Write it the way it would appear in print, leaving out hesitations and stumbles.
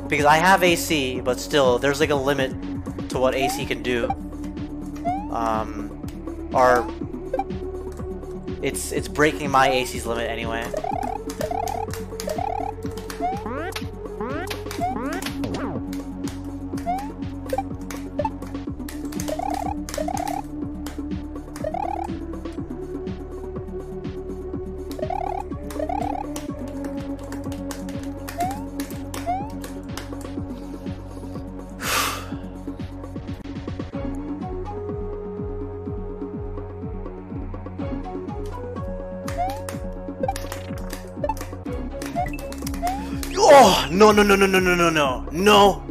Because I have AC, but still, there's like a limit to what AC can do. Or it's breaking my AC's limit anyway. Oh, no, no, no, no, no, no, no, no, no.